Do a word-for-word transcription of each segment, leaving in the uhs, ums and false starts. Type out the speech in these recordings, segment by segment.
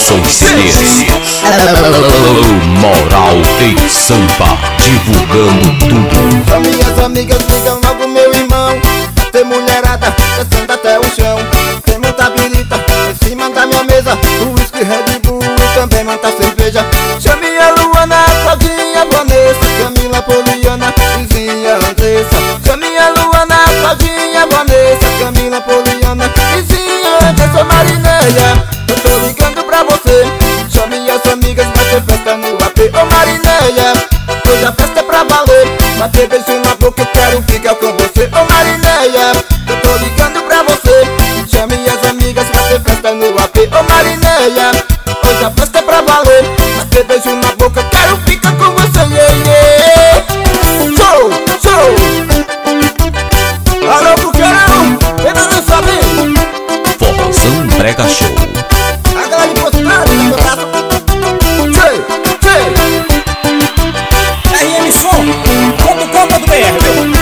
Produções C Ds. Moral e Sampa, divulgando tudo. São minhas amigas, ligam logo meu irmão. Tem mulherada descendo até o chão. Tem muita birita em cima da minha mesa. Whisky, Red Bull e também muita cerveja. Chame a Luana, Claudinha, Vanessa, Camila, Poliana, vizinha Andressa. Chame a Luana, Claudinha, Vanessa, Camila, Poliana, vizinha Andressa, Marinéia. Eu tô ligando pra você. Chame as amigas, vai ter festa no A P. Ô Marinéia, hoje a festa é pra valer. Vai ter beijo na boca, eu quero ficar com você. Ô Marinéia, eu tô ligando pra você. Chame as amigas, vai ter festa no A P. Ô Marinéia, hoje a festa é pra valer. Vai ter beijo na boca, eu quero ficar com você. Yeah, yeah. Show, show. Alô, Buqueirão, vem pra não saber. Forrozão Brega Show. A galera impostando no braço. Tchê, tchê. R M Som ponto com ponto B R, viu?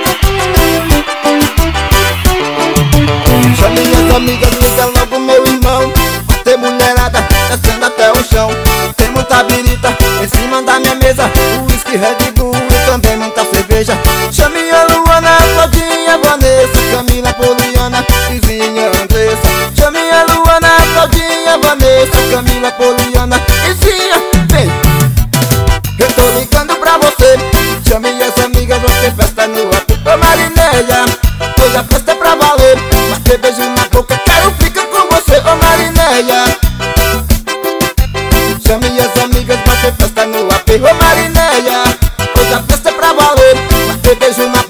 Chame minhas amigas, liga logo meu irmão. Tem mulherada descendo até o chão. Tem muita birita em cima da minha mesa. Whisky, Red Bull e também muita cerveja. Chame a Luana, Claudinha, Vanessa, Camila, Poliana, vizinha Andressa. Chame a Luana, Claudinha, Vanessa, Camila, Poliana, vizinha, vem. Eu tô ligando pra você. Chame as amigas, vai ter festa no A P. Ô Marinéia, hoje a festa é pra valer. Vai ter beijo na boca, quero ficar com você. Ô Marinéia, chame as amigas, vai ter festa no A P. Ô Marinéia, hoje a festa é pra valer. Vai ter beijo na